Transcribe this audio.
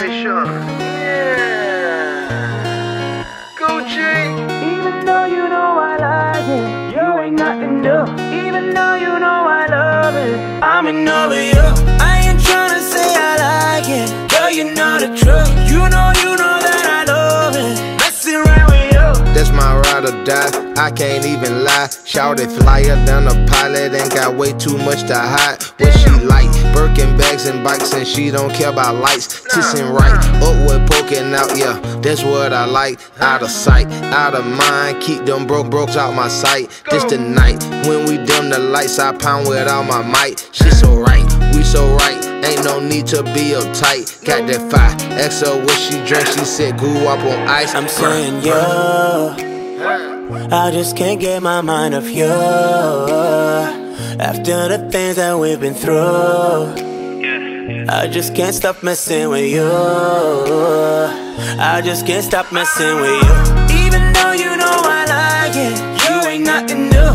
K. Sean. Yeah. Gucci. Even though you know I like it, you ain't nothing new. Even though you know I love it, I'm in love with you. I ain't tryna say I like it, girl, you know the truth. You know that I love it, messing around with you. That's my ride or die, I can't even lie. Shouted flyer than a pilot, ain't got way too much to hide. What she like, Birkin bags and bikes, and she don't care about lights. Kissing right, upward poking out, yeah, that's what I like. Out of sight, out of mind, keep them brokes out my sight. This the night, when we dim the lights, I pound with all my might. She so right, we so right, ain't no need to be uptight. Got that fire, ask her what she drank, she said grew up on ice. I'm saying yo, I just can't get my mind off you. After the things that we've been through, I just can't stop messing with you. I just can't stop messing with you. Even though you know I like it, you ain't nothing new.